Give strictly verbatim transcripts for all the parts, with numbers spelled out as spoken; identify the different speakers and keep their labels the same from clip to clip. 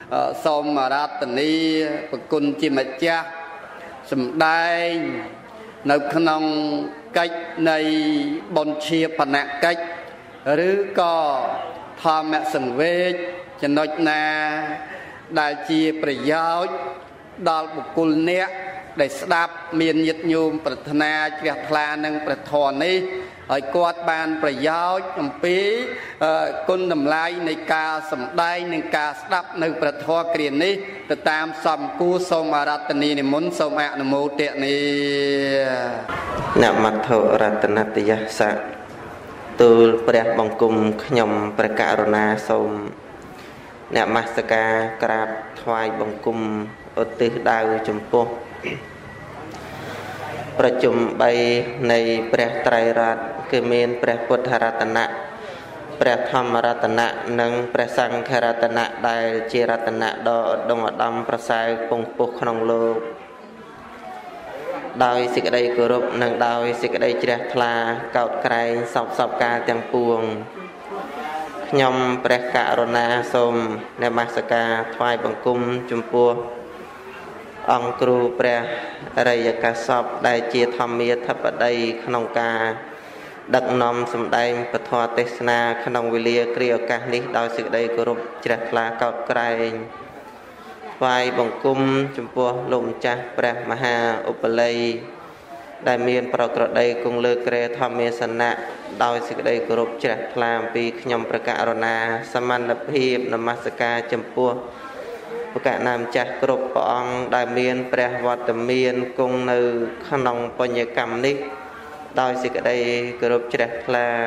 Speaker 1: សូមអារាធនាប្រគុណជាម្ចាស់សម្ដែងនៅក្នុងកិច្ចនៃបុណ្យជាបនកិច្ចឬក៏ធម្មសង្វេគចំណុចណាដែលជាប្រយោជន៍ដល់បុគ្គលអ្នកដែលស្ដាប់មានញាតិញោមប្រាថ្នាជ្រះថ្លានឹងព្រះធម៌នេះហើយគាត់បានប្រយោជន៍អំពីគុណតម្លៃនៃការសម្ដែងនិងការស្ដាប់នៅព្រះធម៌គ្រានេះទៅតាមសំគួរសូមអារាធនានិមន្តសូមអនុមោទនា
Speaker 2: នមត្ថរតនតយសៈទូលព្រះបង្គំខ្ញុំព្រះករុណាសូមនមស្ការក្រាបថ្វាយបង្គំឧទ្ទិសដៅចំពោះប្រជុំបីនៃព្រះត្រៃរតន៍គឺមានព្រះពុទ្ធរតនៈព្រះធម្មរតនៈនិងព្រះសង្ឃរតនៈដែលជារតនៈដ៏ឧត្តមឧត្តមប្រសើរពងពោះក្នុងលោកដោយសេចក្តីគោរពនិងដោយសេចក្តីជ្រះថ្លាកោតក្រែងសពសពកាលទាំងពួងខ្ញុំព្រះករុណាសូមនមស្ការថ្វាយបង្គំចំពោះអង្គគ្រូព្រះអរិយកាសពដែលជាធម្មាធិបតីក្នុងការដឹកនាំសម្ដែងពធទេសនាក្នុងវេលាគ្រាឱកាសនេះដោយសេចក្តីគោរពជ្រះថ្លាកោតក្រែងថ្វាយបង្គំចំពោះលោកម្ចាស់ព្រះមហាឧបល័យដែលមានប្រក្រតីគង់លើគ្រែធម្មាសនៈដោយសេចក្តីគោរពជ្រះថ្លាអំពីខ្ញុំព្រះករុណាសមត្ថភាពនមស្ការចំពោះព្រះកណាម្ចាស់គ្រប់ព្រះអង្គដែលមានព្រះវត្តមានគង់នៅក្នុងបញ្ញកម្មនេះដោយសេចក្តីគោរពជ្រះថ្លា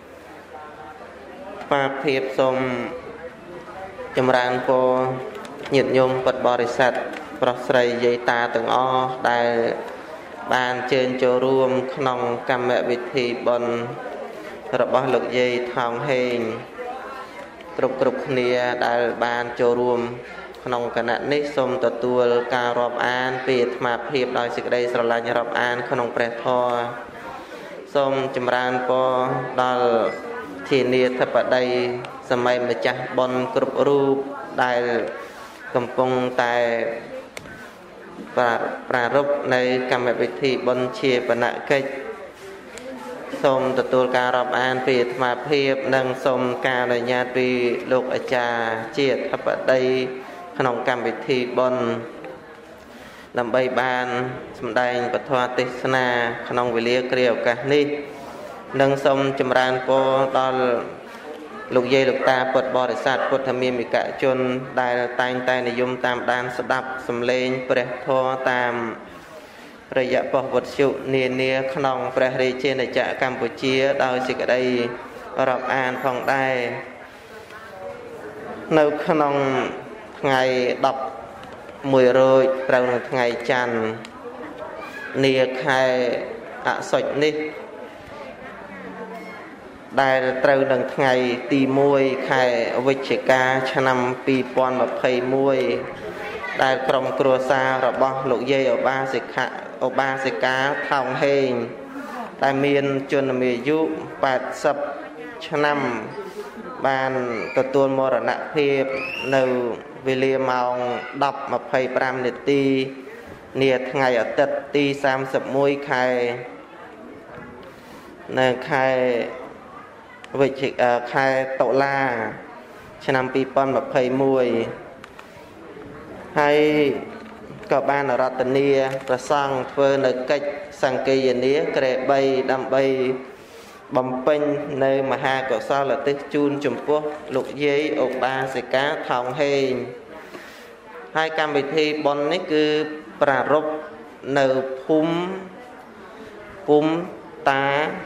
Speaker 2: ស្វាភាពសូមចម្រើនពរញាតិញោមពុទ្ធបរិស័ទប្រុសស្រីយាយតាទាំងអស់ដែលបានជើញចូលរួមក្នុងកម្មវិធីបុណ្យរបស់លោកយាយថោងហេងគ្រប់គ្រប់គ្នាដែលបានចូលរួមក្នុងគណៈនេះសូមទទួលការរាប់អានពីអាត្មាភាពដោយសេចក្តីស្រឡាញ់រាប់អានក្នុងព្រះធម៌សូមចម្រើនពរដល់ធានាធិបតីសម័យម្ចាស់បុណ្យគ្រប់រូបដែលកំពុងតែប្រារព្ធនៅកម្មវិធីបុណ្យជាបនកិច្ចសូមទទួលការរាប់អានពីអាត្មាភាពនិងសូមការអនុញ្ញាតពីលោកអាចារ្យជាធិបតីក្នុងកម្មវិធីបុណ្យដើម្បីបានសម្ដែងពធទេសនាក្នុងវេលាគ្រាឱកាសនេះនិងសូមចម្រើនពរដល់លោកយាយលោកតាពុទ្ធបរិស័ទពុទ្ធមាមិកជនដែលតែងតែនិយមតាមដានស្ដាប់សំឡេងព្រះធម៌តាមរយៈប៉ុស្តិ៍វត្ថុនានាក្នុងព្រះរាជាណាចក្រកម្ពុជាដោយសេចក្តីរាប់អានផងដែរនៅក្នុងថ្ងៃដប់មួយរោចត្រូវនៅថ្ងៃច័ន្ទនាខែអសុចនេះដែលត្រូវនឹងថ្ងៃទីមួយខែវិច្ឆិកាឆ្នាំពីរពាន់ម្ភៃមួយដែលក្រុមគ្រួសាររបស់លោកយាយឧបាសិកឧបាសិកាថោងហេងដែលមានជនមាយុប៉ែតសិបឆ្នាំបានទទួលមរណភាពនៅវេលាម៉ោងដប់ម្ភៃប្រាំនាទីនាថ្ងៃអាទិត្យទីសាមសិបមួយខែនៅខែវិច្ឆិកាខែតុលាឆ្នាំពីរពាន់ម្ភៃមួយហើយក៏បានរតនាប្រសង់ធ្វើនៅកិច្ចសង្កេយនាក្រែបីដើម្បីបំពេញនៅមហាកុសលទិសជូនចំពោះលោកយាយឧបាសិកាថោងហេងហើយកម្មវិធីបុណ្យនេះគឺប្រារព្ធនៅភូមិភូមិតា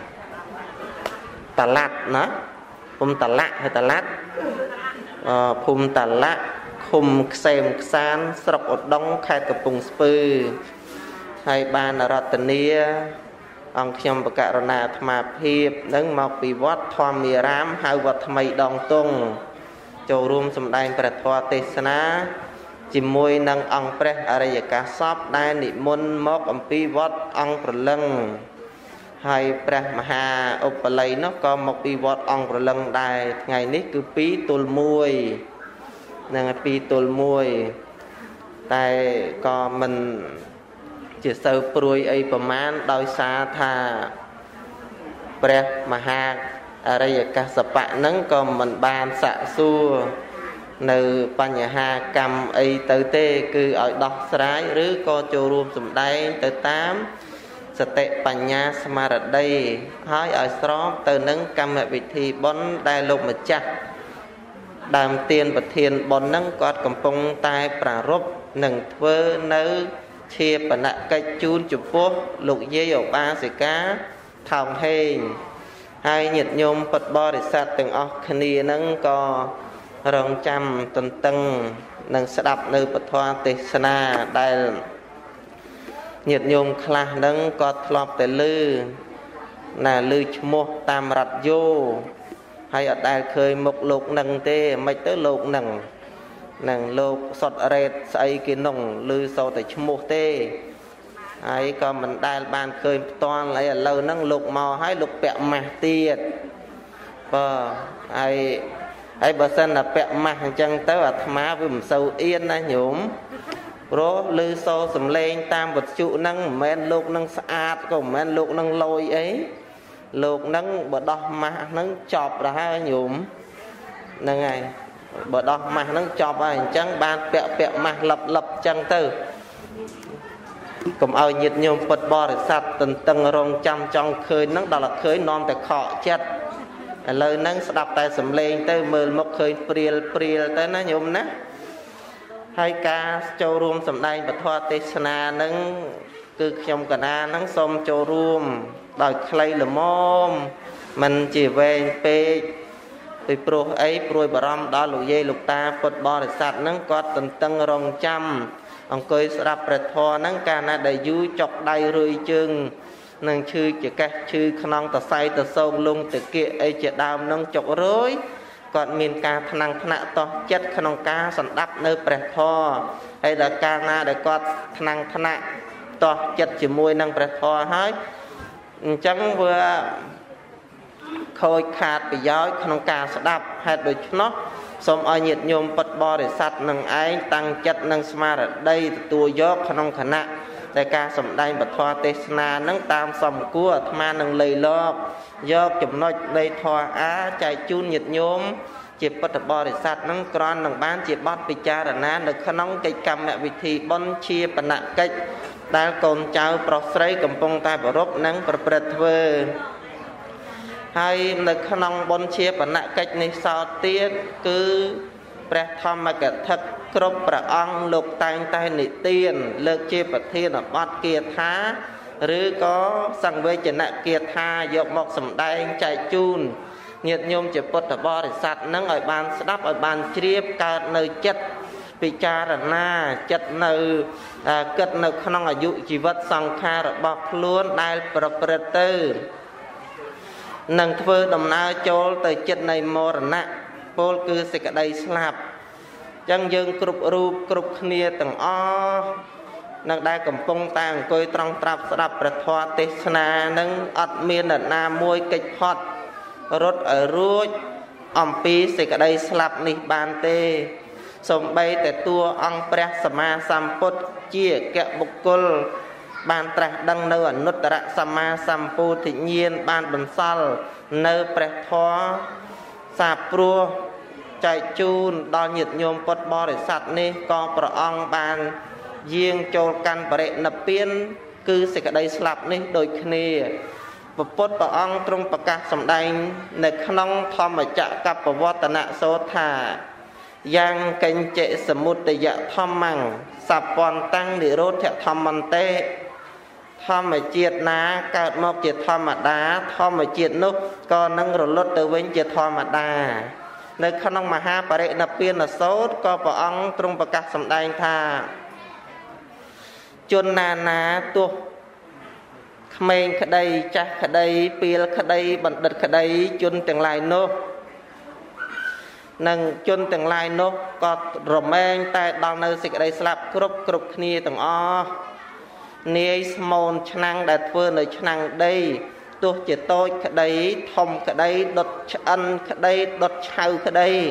Speaker 2: តឡាត់ណាភូមិតឡាក់ហើយតឡាត់អឺភូមិតឡាក់ឃុំខ្សែមខ្សានស្រុកឧដុង្គខេត្តកំពង់ស្ពឺហើយបានរតនាអង្គខ្ញុំបករុណាអាត្មាភាពនឹងមកពីវត្តធម្មារាមហៅវត្តថ្មីដងតុងចូលរួមសម្ដែងព្រះធម៌ទេសនាជាមួយនឹងអង្គព្រះអរិយកាសពដែលនិមន្តមកអំពីវត្តអង្គព្រលឹងហើយព្រះមហាឧបល័យនោះក៏មកពីវត្តអង្គព្រលឹងដែរថ្ងៃនេះគឺពីរទល់មួយ năng pi tụl muôi tại có mình chỉ sâu pruy ấyประมาณ đôi xa tha Preh Maha Arayaka Sapa nâng có mình ban xạ xua nơi Panyaha cầm ấy tới tê cứ ở đọc sái rứ có châu ruộng sầm đáy tới tám Sate Panya Samaradai hỏi ở xóm từ nâng cầm hệ vị thi bốn đai lục mà chắc đàm tiền và thiền bốn nâng có cầm phong tai pra rốt nâng thơ nơ chia bà nạ cách chun chụp phố lục dây ở ba sĩ cá thòng hình hai nhiệt nhôm Phật bò để sát từng ọc khní nâng có rong trăm tuần tân nâng sẽ đập nơi Phật thoa tê sana đại nhiệt nhôm khla nâng có lọp tới lư là lư chmô tam rạch vô hay ở đây khơi một lục nâng tê mấy tới lục nâng nâng lục sọt rệt xây cái nồng lư sâu tới chmô tê hay có mình đại bàn khơi toàn lấy ở lâu nâng lục màu hay lục bẹ mạc tiệt bờ hay hay bờ sân là bẹ mạc chân tới ở má với một sâu yên á nhổm rô lư sâu sầm lên tam vật trụ nâng men lục nâng sạch có men lục nâng lôi ấy lục nâng bờ đo mà nâng chọp ra hai nhổm nâng này bờ đo mà nâng chọp ra chân bàn bẹ bẹ mạc lập lập chân từ cùng ao nhiệt nhôm Phật bò để sát từng từng rong trăm trong khơi nắng đó là khơi non để khọ chết lời nắng đập tay sầm lên tới mờ một khơi priel priel tới nó nhôm nè hai ca châu ruộng sầm đai bật hoa tê sana nắng cứ trong cả na nắng xôm châu ruộng đòi clay là mom mình chỉ về pe từ pro ấy pro bờ ram đó lục dây lục ta Phật bò để sát nắng có từng từng rong trăm ông coi sắp bật thò nắng ca na đầy vui chọc đầy rơi chừng nâng chư chỉ cách chư khăn ta say ta sâu lung từ kia ấy chỉ đào nâng chọc rối còn miền ca năng khăn to chất khăn ca sẵn đắp nơi bật thò hay là ca na để có năng khăn to chất chỉ môi nâng bật thò hết chẳng vừa khôi khát bị giói khăn ca sẵn đắp hay đôi nó xong ở nhiệt nhôm Phật bò để sát nâng ái tăng chất nâng sma ở đây tua gió khăn khả nạ đại ca sầm đai bật thoa tê na nâng tam sầm cua tham nâng lầy lo gió chụp nói đây thoa á chạy chun nhiệt nhôm chỉ Phật bò để sát nâng con nâng bán chỉ bót bị cha là na được khăn nóng cây cầm mẹ vị thị bon chia bận nặng cách đã còn cháu prosray cầm pong tai bảo rốt nâng bật vơ hay là khả năng bon chia bản nạ cách này sao tiết cứ Preh Tham mà cả thật cướp bà ông lục tay tay nị tiền lực chia bật thiên ở bát kia thá rứ có sang với chân nạ kia tha dọc mọc sầm đai chạy chun nhiệt nhôm chỉ bật ở bò để sạt nâng ở bàn đắp ở bàn chiếp cả nơi chất bị cha là na chất nơi cất nơi khả năng ở dụ chỉ vật sang kha rồi bọc luôn đai bật bật tư nâng thơ đồng na chôl tới chất này mô nạ bố cư sẽ cả đây slap chân dương cụp rụp cụp khnia tầng o nâng đai cầm phong tàng coi trong trạp sạp bật thoa tê sna nâng ớt miên ở na môi kịch hot rốt ở ruột ổng phí sẽ cả đây slap nị bàn tê xong bay tại tua ong Preh Sama Samput chia kẹo bục côn ban trạc đăng nơi ở nút rạ Sama Sampu thị nhiên ban bần sal nơi Preh Thoa sạp prua chạy chun đo nhiệt nhôm Phật bò để sạch nê có bà ông ban riêng chôl căn bà rệ nập biên cư sẽ cả đây slap nê đôi khní và Phật bà ông trong bà các sầm đành nè khăn nông thom ở chạ cặp bà vọt nạ số thả giang kênh trệ sầm mút để dạ thom măng sạp bọn tăng để rốt theo thom măng tê thom ở chiết ná cạt mọc chiết thom ở đá thom ở chiết nút còn nâng rồi lốt từ vinh chiết thom ở đá nơi khăn nông mà ha bà rệ nập biên là sốt có bà ông trong bà các sầm đành thả chôn nà ná tuộc mình khá đây chắc khá đây pil khá đây bật đật khá đây chôn từng lại nô nâng chôn từng lại nô có rộm men tại đào nơi xịt đây slap cướp cướp khnia từng o nia small chăng đặt vơ nơi chăng đây tuộc chỉ tôi khá đây thông khá đây đột ăn khá đây đột chào khá đây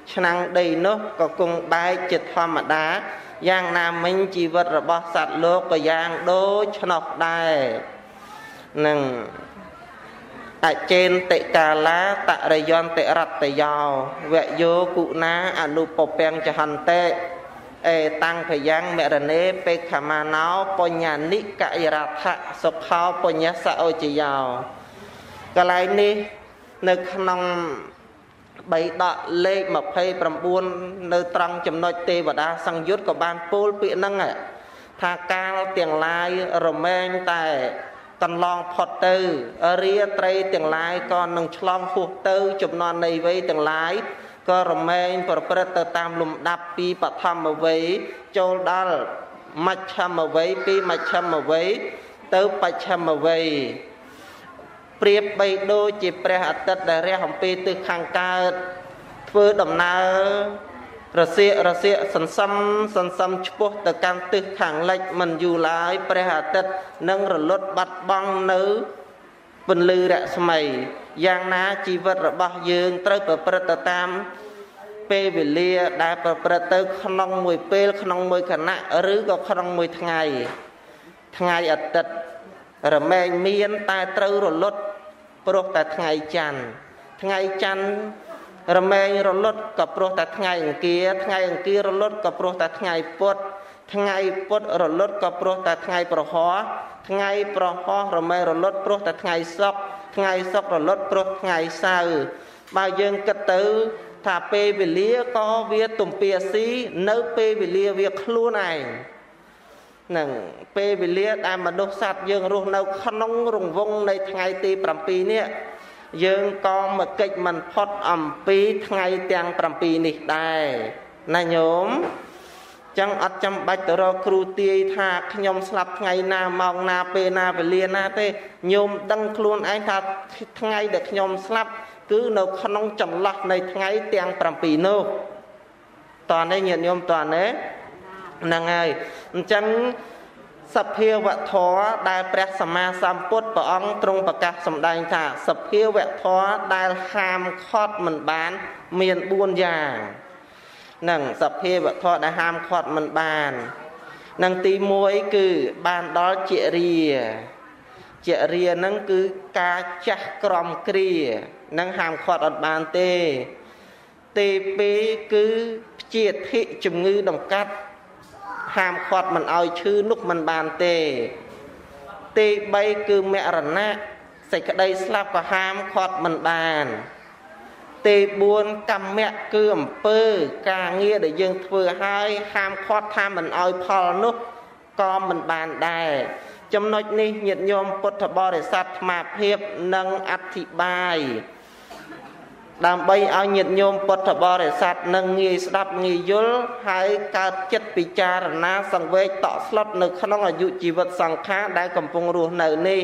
Speaker 2: ឆ្នាំដីនោះក៏គង់បែកជាធម្មតាយ៉ាងណាមិញជីវិតរបស់សត្វលោកក៏យ៉ាងដូចឆ្នោះដែរនឹងអចេនតិកាលាតរយន្តិរតយោវយោគុណាអនុពពាំងចហន្តិអេតាំងភយ៉ាងមរណេបេខមាណោបញ្ញានិកយរដ្ឋសុខោបញ្ញាសអោជយោកន្លែងនេះនៅក្នុងបៃដកលេខยี่สิบเก้าនៅត្រង់ចំណុចទេវតាសង្យុត្តក៏បានពោលពាក្យហ្នឹងថាកាលទាំងឡាយរមែងតែកន្លងផុតទៅរាត្រីទាំងឡាយក៏នឹងឆ្លងហួសទៅចំនួននៃវ័យទាំងឡាយក៏រមែងប្រព្រឹត្តទៅតាមលំដាប់ពីបឋមវ័យចូលដល់មជ្ឈមវ័យពីមជ្ឈមវ័យទៅបច្ឆមវ័យប្រៀបបីដូចជាព្រះអាទិត្យដែលរះអំពីទិសខាងកើតធ្វើដំណើររសៀករសៀកសន្សំសន្សំឆ្ពោះទៅកាន់ទិសខាងលិចមិនយូរឡើយព្រះអាទិត្យនឹងរលត់បាត់បង់នៅពន្លឺរស្មីយ៉ាងណាជីវិតរបស់យើងត្រូវប្រព្រឹត្តទៅតាមពេលវេលាដែលប្រព្រឹត្តទៅក្នុងមួយពេលក្នុងមួយខណៈឬក៏ក្នុងមួយថ្ងៃថ្ងៃអាទិត្យរមែងមានតែត្រូវរលត់ព្រោះតែថ្ងៃច័ន្ទថ្ងៃច័ន្ទរមែងរលត់ក៏ព្រោះតែថ្ងៃអង្គារថ្ងៃអង្គាររលត់ក៏ព្រោះតែថ្ងៃពុធថ្ងៃពុធរលត់ក៏ព្រោះតែថ្ងៃប្រហោះថ្ងៃប្រហោះរមែងរលត់ព្រោះតែថ្ងៃសុក្រថ្ងៃសុក្ររលត់ព្រោះថ្ងៃសៅរ៍បើយើងគិតទៅថាពេលវេលាក៏វាទំពាស៊ីនៅពេលវេលាវាខ្លួនឯងនឹងពេលវេលាដែលមនុស្សសត្វយើងរស់នៅក្នុងរង្វង់នៃថ្ងៃទី7នេះយើងក៏មកកិច្ចមិនផុតអំពីថ្ងៃទាំង7នេះដែរណាញោមចឹងអត់ចាំបាច់ទៅរកគ្រូទាយថាខ្ញុំស្លាប់ថ្ងៃណាម៉ោងណាពេលណាវេលាណាទេញោមដឹងខ្លួនឯងថាថ្ងៃដែលខ្ញុំស្លាប់គឺនៅក្នុងចន្លោះនៃថ្ងៃទាំង7នោះតើនេះញាតិញោមតើនេះហ្នឹងហើយអញ្ចឹងសភាវធម៌ដែលព្រះសម្មាសម្ពុទ្ធព្រះអង្គទ្រង់ប្រកាសសម្ដែងថាសភាវធម៌ដែលហាមឃាត់មិនបានមានបួនយ៉ាងនឹងសភាវធម៌ដែលហាមឃាត់មិនបាននឹងទីមួយគឺបានដល់ជារាជារានឹងគឺការចាស់ក្រំគ្រានឹងហាមឃាត់អត់បានទេទីពីរគឺព្យាធិជំងឺដង្កាត់ហាមឃាត់មិនឲ្យឈឺនោះមិនបានទេទីបីគឺមរណៈសេចក្តីស្លាប់ក៏ហាមឃាត់មិនបានទីបួនកម្មៈគឺអំពើការងារដែលយើងធ្វើឲ្យហាមឃាត់ថាមិនឲ្យផលនោះក៏មិនបានដែរចំណុចនេះញាតិញោមពុទ្ធបរិស័ទអាត្មាភាពនឹងអធិប្បាយដើម្បីឲ្យញាតិញោមពុទ្ធបរិស័ទនឹងងាយស្ដាប់ងាយយល់ហើយកើតចិត្តពិចារណាសង្វេគតក់ស្លុតនៅក្នុងអាយុជីវិតសង្ខារដែលកំពុងរស់នៅនេះ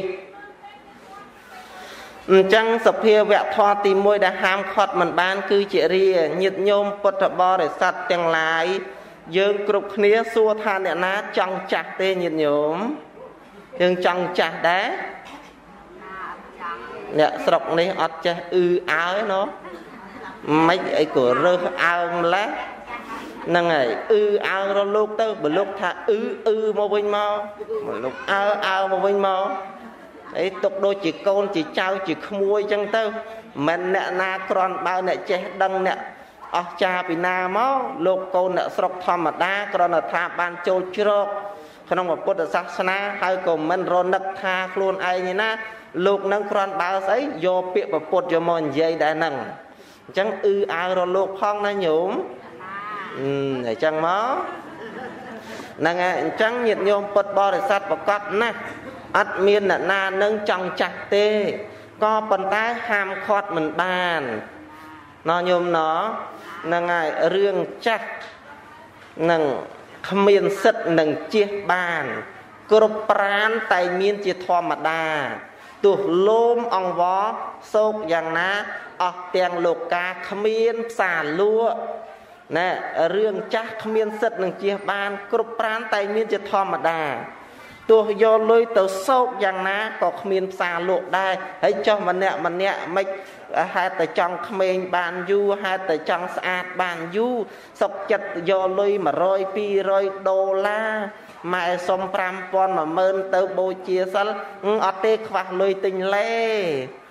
Speaker 2: អញ្ចឹងសភាវធម៌ទីមួយដែលហាមឃាត់មិនបានគឺជារាញាតិញោមពុទ្ធបរិស័ទទាំងឡាយយើងគ្រប់គ្នាសួរថាអ្នកណាចង់ចាស់ទេញាតិញោមយើងចង់ចាស់ដែរអ្នកស្រុកនេះអត់ចេះអឺអើណោះមិនអីក៏រើសអើងម្លេះហ្នឹងហើយអឺអើងរលោកទៅបើលោកថាអឺអឺមកវិញមកបើលោកអើអើមកវិញមកអីទុកដូចជាកូនជាចៅជាក្មួយអញ្ចឹងទៅមិនអ្នកណាគ្រាន់បើអ្នកចេះដឹងអ្នកអស់ចាពីណាមកលោកកូនអ្នកស្រុកធម្មតាគ្រាន់តែថាបានចូលជ្រកក្នុងពុទ្ធសាសនាហើយក៏មិនរនឹកថាខ្លួនឯងណាលោកនឹងគ្រាន់បើស្អីយកពាក្យប្រពុតយកមកនិយាយដែរហ្នឹងអញ្ចឹងអឺអើរលោកផងណាញោមអញ្ចឹងមកហ្នឹងហើយអញ្ចឹងញាតិញោមពុទ្ធបរិស័ទប្រកាសណាស់អត់មានអ្នកណានឹងចង់ចាស់ទេក៏ប៉ុន្តែហាមឃាត់មិនបានណោះញោមណោះហ្នឹងហើយរឿងចាស់នឹងគ្មានសិទ្ធនឹងជៀសបានគ្រប់ប្រានតែមានជាធម្មតាទោះលោមអង្វរសោកយ៉ាងណាអស់ទាំងលោកាគ្មានផ្សារលក់ណែរឿងចាស់គ្មានសិទ្ធនឹងជៀសបានគ្រប់ប្រានតែមានជាធម្មតាទ tuh vô lôi tàu sốt dạng ná có miên xa luộc đai hãy cho mà nẹ mà nẹ mấy hai tờ trong khmênh bàn du hai tờ trong sạch bàn du sọc chật vô lôi mà rồi pi rồi đô la mẹ xông pram pon mà mơn tớ bố chia sẵn ở tê khoác lôi tình lê